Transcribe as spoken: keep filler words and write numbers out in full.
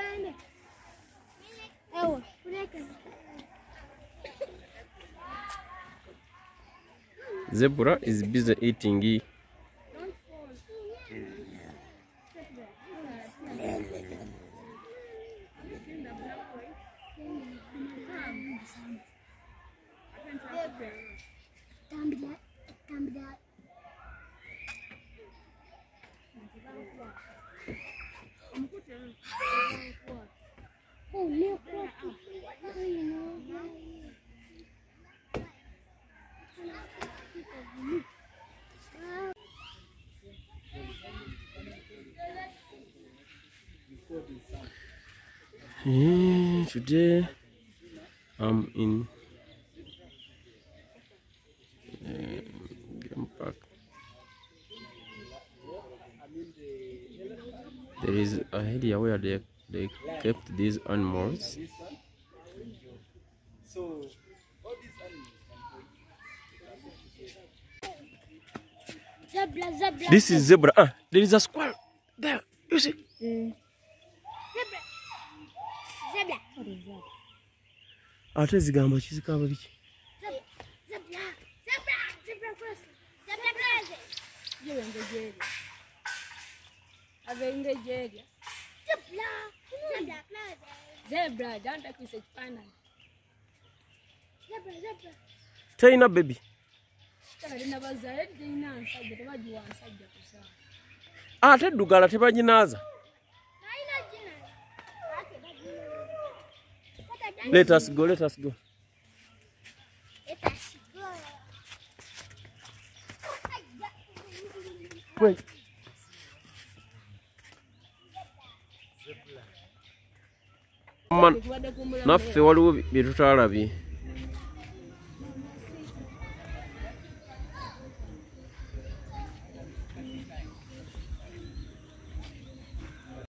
Zebra is busy eating. Yeah, today I'm in uh, game park. There is a area where they they kept these animals. Zebra, zebra. This is zebra. Ah, there is a squirrel there. You see? Mm. Zebra. Zebra. What is that? Ate zigamba kizikaba biki? Zebra. Zebra. Zebra. Zebra cross. Zebra cross. You in the jail. I'm in the jail. Zebra. Zebra cross. Zebra. Don't take this final. Zebra. Zebra. China baby. Ate dugala tebaginaza. Let us go, let us go. Let us go. Wait. Man, naffe waliwo bye tutaalabye.